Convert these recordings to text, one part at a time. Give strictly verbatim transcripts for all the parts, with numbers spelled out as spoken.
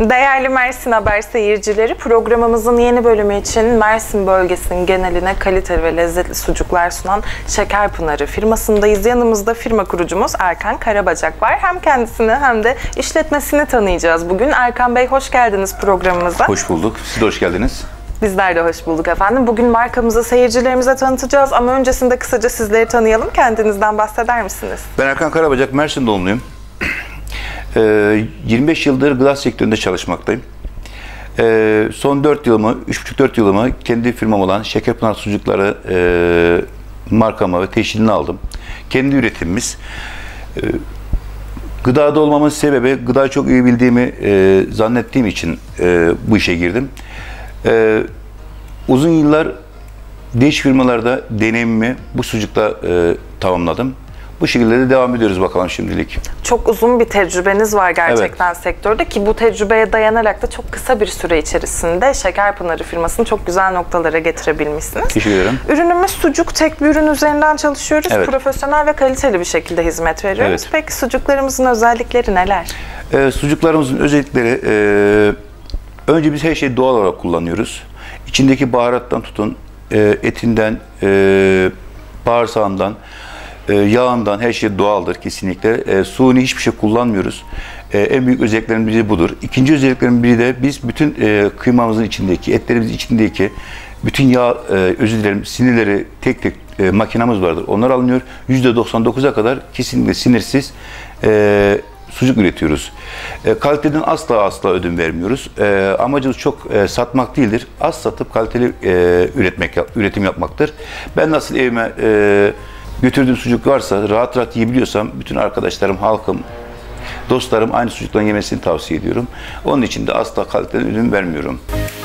Değerli Mersin Haber seyircileri, programımızın yeni bölümü için Mersin bölgesinin geneline kaliteli ve lezzetli sucuklar sunan Şekerpınarı firmasındayız. Yanımızda firma kurucumuz Erkan Karabacak var. Hem kendisini hem de işletmesini tanıyacağız bugün. Erkan Bey, hoş geldiniz programımıza. Hoş bulduk. Siz de hoş geldiniz. Bizler de hoş bulduk efendim. Bugün markamızı seyircilerimize tanıtacağız ama öncesinde kısaca sizleri tanıyalım. Kendinizden bahseder misiniz? Ben Erkan Karabacak, Mersin doğumluyum. yirmi beş yıldır gıda sektöründe çalışmaktayım. Son dört yılımı, üç buçuk dört yılımı kendi firmam olan Şekerpınar Sucukları markama ve teşhilini aldım. Kendi üretimimiz. Gıdada olmamın sebebi, gıdayı çok iyi bildiğimi zannettiğim için bu işe girdim. Uzun yıllar değişik firmalarda deneyimimi bu sucukta tamamladım. Bu şekilde de devam ediyoruz bakalım şimdilik. Çok uzun bir tecrübeniz var gerçekten, evet, sektörde ki bu tecrübeye dayanarak da çok kısa bir süre içerisinde Şekerpınarı firmasını çok güzel noktalara getirebilmişsiniz. Teşekkür ederim. Ürünümüz sucuk, tek bir ürün üzerinden çalışıyoruz. Evet. Profesyonel ve kaliteli bir şekilde hizmet veriyoruz. Evet. Peki sucuklarımızın özellikleri neler? Ee, sucuklarımızın özellikleri, e, önce biz her şeyi doğal olarak kullanıyoruz. İçindeki baharattan tutun, e, etinden, e, bağırsağından, E, yağından, her şey doğaldır kesinlikle. E, suni hiçbir şey kullanmıyoruz. E, en büyük özelliklerin biri budur. İkinci özelliklerin biri de biz bütün e, kıymamızın içindeki, etlerimizin içindeki bütün yağ, e, özür dilerim, sinirleri tek tek e, makinamız vardır. Onlar alınıyor. yüzde doksan dokuza kadar kesinlikle sinirsiz e, sucuk üretiyoruz. E, kaliteden asla asla ödün vermiyoruz. E, amacımız çok e, satmak değildir. Az satıp kaliteli e, üretmek, üretim yapmaktır. Ben nasıl evime e, götürdüğüm sucuk varsa, rahat rahat yiyebiliyorsam bütün arkadaşlarım, halkım, dostlarım aynı sucuktan yemesini tavsiye ediyorum. Onun için de asla kaliteden ödün vermiyorum.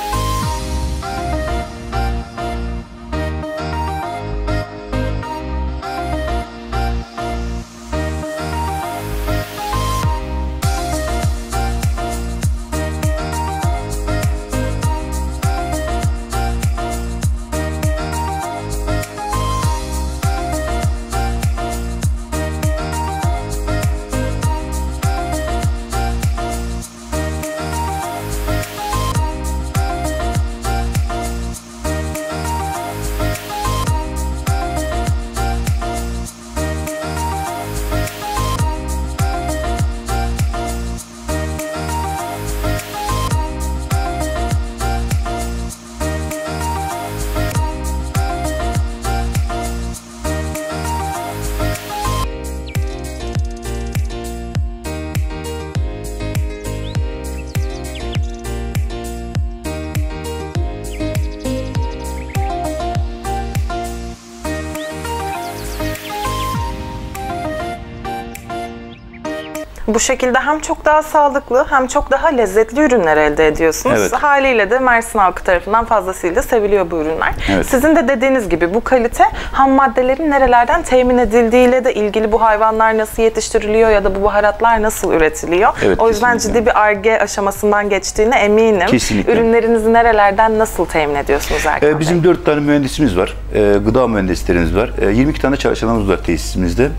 Bu şekilde hem çok daha sağlıklı hem çok daha lezzetli ürünler elde ediyorsunuz. Evet. Haliyle de Mersin halkı tarafından fazlasıyla seviliyor bu ürünler. Evet. Sizin de dediğiniz gibi bu kalite ham maddelerin nerelerden temin edildiğiyle de ilgili, bu hayvanlar nasıl yetiştiriliyor ya da bu baharatlar nasıl üretiliyor. Evet, o yüzden kesinlikle ciddi bir Ar-Ge aşamasından geçtiğine eminim. Kesinlikle. Ürünlerinizi nerelerden nasıl temin ediyorsunuz Erkan ee, Bizim dört tane mühendisimiz var. Ee, gıda mühendislerimiz var. Ee, yirmi iki tane çalışanımız var tesisimizde.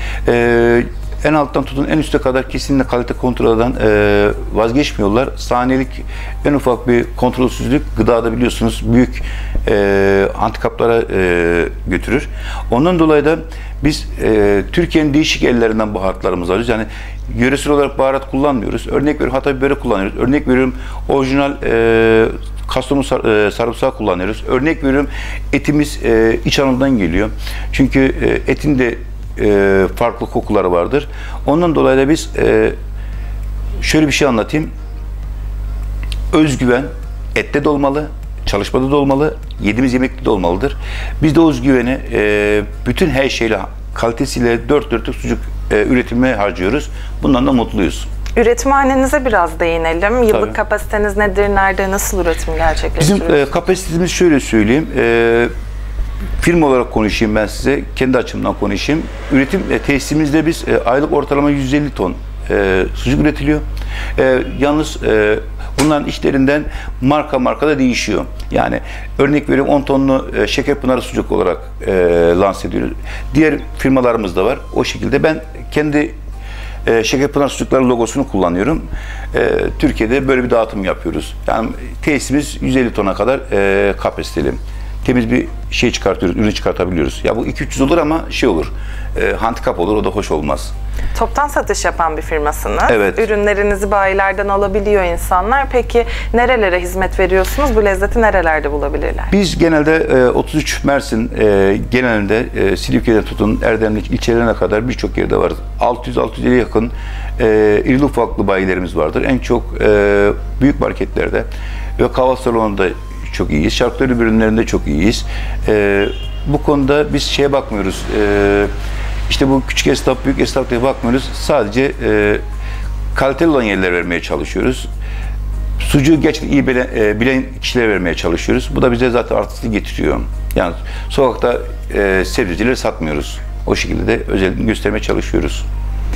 Ee, En alttan tutun en üste kadar kesinlikle kalite kontrolden e, vazgeçmiyorlar. Saniyelik en ufak bir kontrolsüzlük gıdada biliyorsunuz büyük e, handikaplara e, götürür. Ondan dolayı da biz e, Türkiye'nin değişik ellerinden baharatlarımızı alıyoruz. Yani yöresel olarak baharat kullanmıyoruz. Örnek veriyorum Hatay biberi kullanıyoruz. Örnek veriyorum orijinal e, Kastamonu sar, e, sarımsağı kullanıyoruz. Örnek veriyorum etimiz e, İç Anadolu'dan geliyor. Çünkü e, etin de E, farklı kokuları vardır. Ondan dolayı da biz e, şöyle bir şey anlatayım. Özgüven ette de olmalı, çalışmada da olmalı, yediğimiz yemekte de olmalıdır. Biz de özgüveni e, bütün her şeyle, kalitesiyle dört dörtlük sucuk e, üretimine harcıyoruz. Bundan da mutluyuz. Üretimhanenize biraz değinelim. Yıllık Tabii. kapasiteniz nedir? Nerede, nasıl üretim gerçekleştiriyorsunuz? Bizim e, kapasitemiz şöyle söyleyeyim. E, Firma olarak konuşayım ben size, kendi açımdan konuşayım. Üretim e, tesisimizde biz e, aylık ortalama yüz elli ton e, sucuk üretiliyor. E, yalnız e, bunların işlerinden marka marka da değişiyor. Yani örnek veriyorum on tonlu e, Şekerpınarı sucuk olarak e, lanse ediyoruz. Diğer firmalarımız da var. O şekilde ben kendi e, Şekerpınar Sucukları logosunu kullanıyorum. E, Türkiye'de böyle bir dağıtım yapıyoruz. Yani tesisimiz yüz elli tona kadar e, kapasiteli. Temiz bir şey çıkartıyoruz, ürün çıkartabiliyoruz. Ya bu iki üç yüz olur ama şey olur, e, handikap olur, o da hoş olmaz. Toptan satış yapan bir firmasınız. Evet. Ürünlerinizi bayilerden alabiliyor insanlar. Peki nerelere hizmet veriyorsunuz? Bu lezzeti nerelerde bulabilirler? Biz genelde e, otuz üç Mersin e, genelinde e, Silifke'den tutun Erdemlik ilçelerine kadar birçok yerde var. altı yüz altı yüze yakın e, irili ufaklı bayilerimiz vardır. En çok e, büyük marketlerde ve kahvaltı salonunda çok iyiyiz. Şarküteri ürünlerinde çok iyiyiz. E, bu konuda biz şeye bakmıyoruz. E, işte bu küçük esnaf, büyük esnaf diye bakmıyoruz. Sadece e, kaliteli olan yerlere vermeye çalışıyoruz. Sucuğu gerçekten iyi bilen, e, bilen kişilere vermeye çalışıyoruz. Bu da bize zaten artısını getiriyor. Yani sokakta e, sebzecileri satmıyoruz. O şekilde de özelliğini göstermeye çalışıyoruz.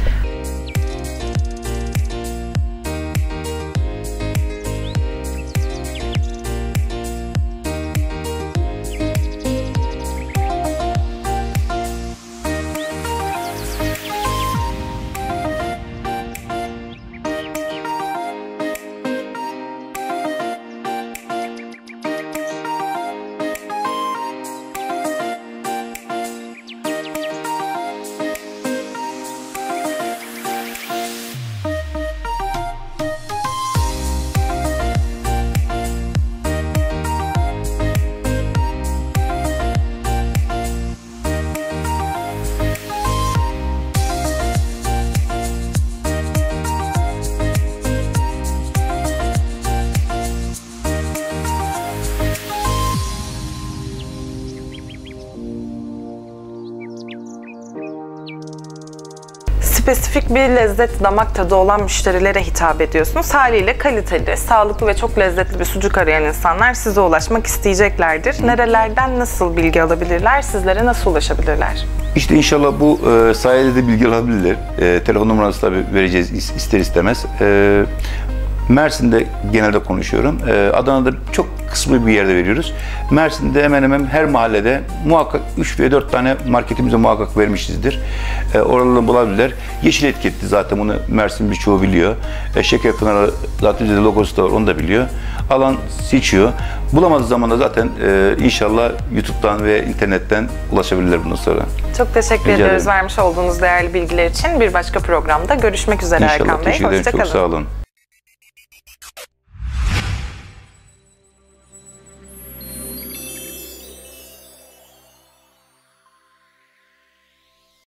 Spesifik bir lezzet, damak tadı olan müşterilere hitap ediyorsunuz. Haliyle kaliteli, sağlıklı ve çok lezzetli bir sucuk arayan insanlar size ulaşmak isteyeceklerdir. Nerelerden nasıl bilgi alabilirler? Sizlere nasıl ulaşabilirler? İşte inşallah bu e, sayede de bilgi alabilirler. E, telefon numarası tabii vereceğiz ister istemez. E, Mersin'de genelde konuşuyorum. E, Adana'da çok kısmı bir yerde veriyoruz. Mersin'de hemen hemen her mahallede muhakkak üç veya dört tane marketimize muhakkak vermişizdir. E, oralarını bulabilirler. Yeşil etiketli zaten bunu Mersin birçoğu biliyor. E, Şekerpınar zaten bizde logosu da var, onu da biliyor. Alan seçiyor. Bulamadığı zaman da zaten e, inşallah YouTube'dan ve internetten ulaşabilirler bundan sonra. Çok teşekkür Rica ediyoruz ederim. vermiş olduğunuz değerli bilgiler için. Bir başka programda görüşmek üzere İnşallah, Erkan Bey. teşekkür ederim. Hoşça kalın. Çok sağ olun.